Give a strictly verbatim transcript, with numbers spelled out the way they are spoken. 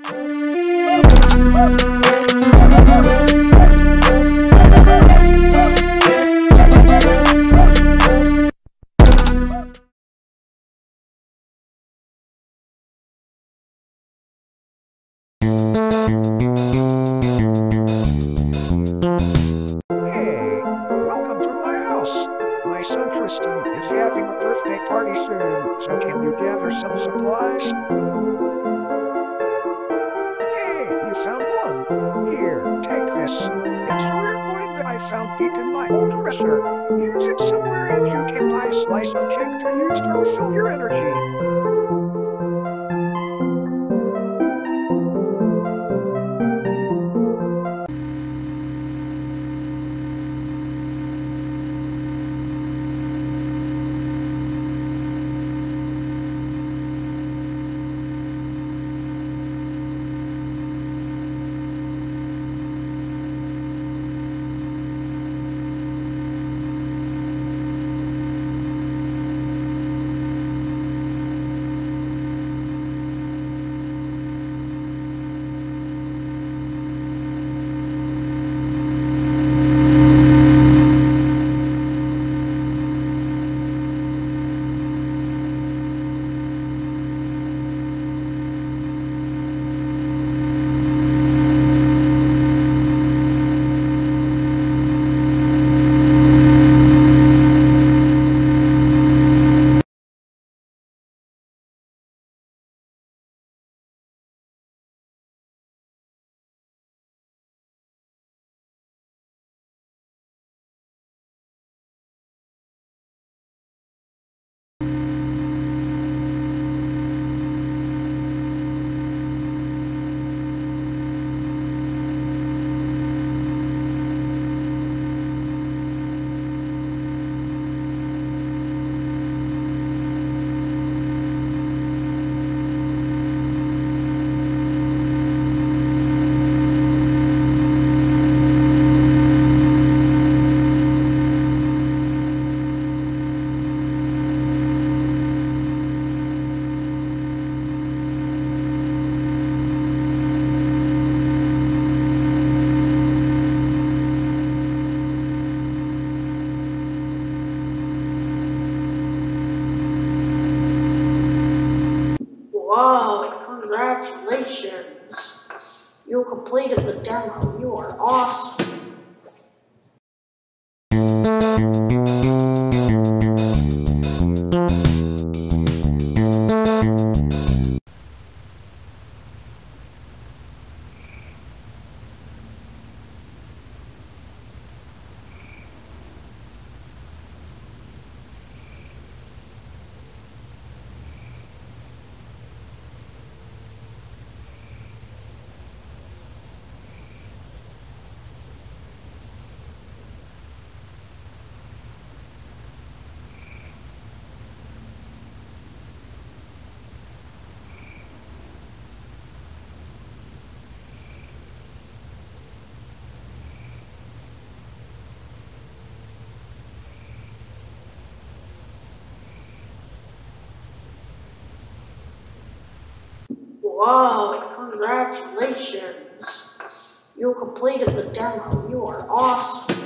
My son Tristan is having a birthday party soon, so can you gather some supplies? Hey, you found one. Here, take this. It's a rare coin that I found deep in my old dresser. Use it somewhere and you can buy a slice of cake to use to refill your energy. Wow, congratulations. You completed the demo. You are awesome. Wow, congratulations. You completed the demo. You are awesome.